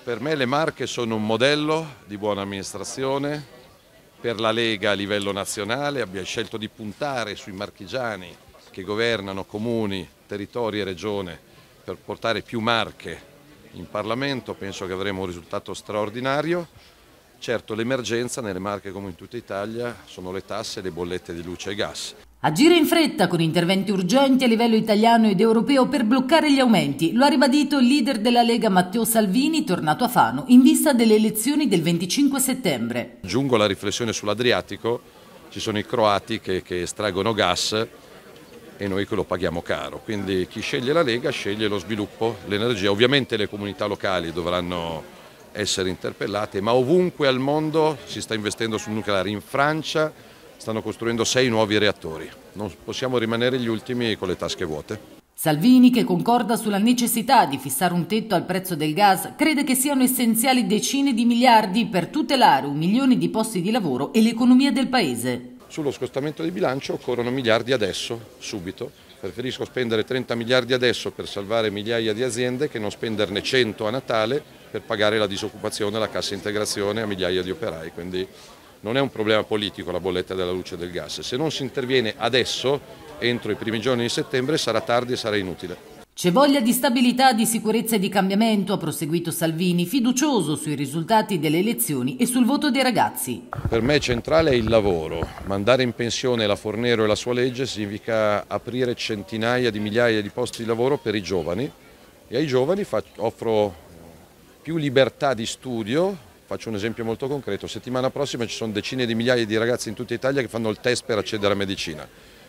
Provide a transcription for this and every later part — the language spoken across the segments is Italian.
Per me le Marche sono un modello di buona amministrazione, per la Lega a livello nazionale abbiamo scelto di puntare sui marchigiani che governano comuni, territori e regione per portare più Marche in Parlamento, penso che avremo un risultato straordinario. Certo l'emergenza nelle Marche come in tutta Italia sono le tasse e le bollette di luce e gas. Agire in fretta con interventi urgenti a livello italiano ed europeo per bloccare gli aumenti, lo ha ribadito il leader della Lega Matteo Salvini, tornato a Fano in vista delle elezioni del 25 settembre. Aggiungo la riflessione sull'Adriatico, ci sono i croati che estraggono gas e noi che lo paghiamo caro, quindi chi sceglie la Lega sceglie lo sviluppo, l'energia. Ovviamente le comunità locali dovranno essere interpellate, ma ovunque al mondo si sta investendo sul nucleare. In Francia stanno costruendo 6 nuovi reattori, non possiamo rimanere gli ultimi con le tasche vuote. Salvini, che concorda sulla necessità di fissare un tetto al prezzo del gas, crede che siano essenziali decine di miliardi per tutelare 1 milione di posti di lavoro e l'economia del paese. Sullo scostamento di bilancio occorrono miliardi adesso, subito. Preferisco spendere 30 miliardi adesso per salvare migliaia di aziende che non spenderne 100 a Natale per pagare la disoccupazione, la cassa integrazione a migliaia di operai. Quindi non è un problema politico la bolletta della luce e del gas. Se non si interviene adesso, entro i primi giorni di settembre, sarà tardi e sarà inutile. C'è voglia di stabilità, di sicurezza e di cambiamento, ha proseguito Salvini, fiducioso sui risultati delle elezioni e sul voto dei ragazzi. Per me centrale è il lavoro. Mandare in pensione la Fornero e la sua legge significa aprire centinaia di migliaia di posti di lavoro per i giovani e ai giovani offro più libertà di studio. Faccio un esempio molto concreto: settimana prossima ci sono decine di migliaia di ragazzi in tutta Italia che fanno il test per accedere alla medicina.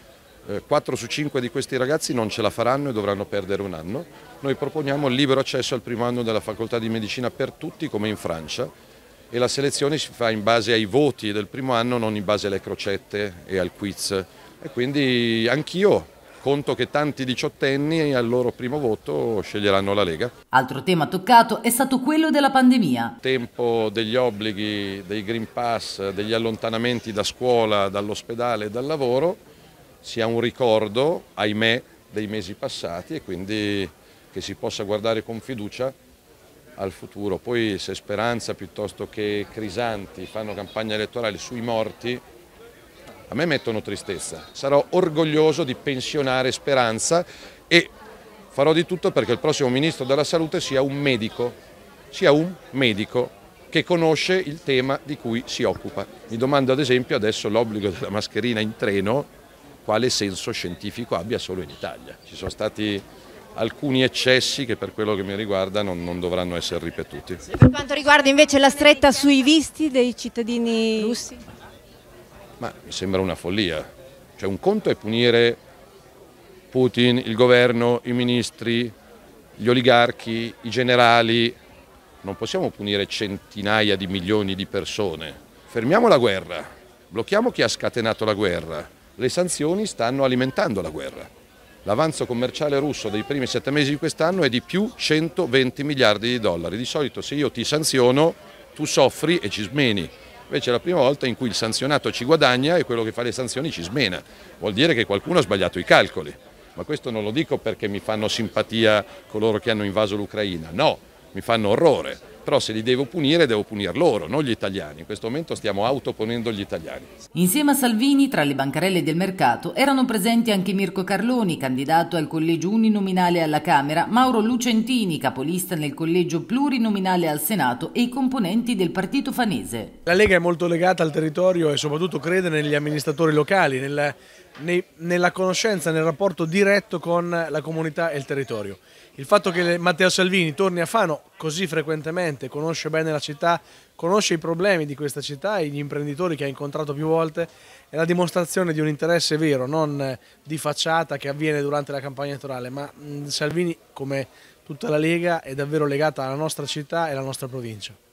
4 su 5 di questi ragazzi non ce la faranno e dovranno perdere un anno. Noi proponiamo il libero accesso al primo anno della facoltà di medicina per tutti, come in Francia, e la selezione si fa in base ai voti del primo anno, non in base alle crocette e al quiz. E quindi anch'io conto che tanti diciottenni al loro primo voto sceglieranno la Lega. Altro tema toccato è stato quello della pandemia. Il tempo degli obblighi, dei Green Pass, degli allontanamenti da scuola, dall'ospedale e dal lavoro sia un ricordo, ahimè, dei mesi passati e quindi che si possa guardare con fiducia al futuro. Poi se Speranza piuttosto che Crisanti fanno campagna elettorale sui morti, a me mettono tristezza. Sarò orgoglioso di pensionare Speranza e farò di tutto perché il prossimo Ministro della Salute sia un medico che conosce il tema di cui si occupa. Mi domando ad esempio adesso l'obbligo della mascherina in treno, quale senso scientifico abbia solo in Italia. Ci sono stati alcuni eccessi che per quello che mi riguarda non dovranno essere ripetuti. Per quanto riguarda invece la stretta sui visti dei cittadini russi? Ma mi sembra una follia. Cioè, un conto è punire Putin, il governo, i ministri, gli oligarchi, i generali. Non possiamo punire centinaia di milioni di persone. Fermiamo la guerra, blocchiamo chi ha scatenato la guerra. Le sanzioni stanno alimentando la guerra. L'avanzo commerciale russo dei primi 7 mesi di quest'anno è di più 120 miliardi di dollari. Di solito se io ti sanziono, tu soffri e ci smeni. Invece è la prima volta in cui il sanzionato ci guadagna e quello che fa le sanzioni ci smena. Vuol dire che qualcuno ha sbagliato i calcoli. Ma questo non lo dico perché mi fanno simpatia coloro che hanno invaso l'Ucraina. No, mi fanno orrore. Però se li devo punire loro, non gli italiani. In questo momento stiamo autoponendo gli italiani. Insieme a Salvini, tra le bancarelle del mercato, erano presenti anche Mirko Carloni, candidato al collegio uninominale alla Camera, Mauro Lucentini, capolista nel collegio plurinominale al Senato e i componenti del partito fanese. La Lega è molto legata al territorio e soprattutto crede negli amministratori locali, nella conoscenza, nel rapporto diretto con la comunità e il territorio. Il fatto che Matteo Salvini torni a Fano così frequentemente, conosce bene la città, conosce i problemi di questa città e gli imprenditori che ha incontrato più volte, è la dimostrazione di un interesse vero, non di facciata che avviene durante la campagna elettorale, ma Salvini, come tutta la Lega, è davvero legata alla nostra città e alla nostra provincia.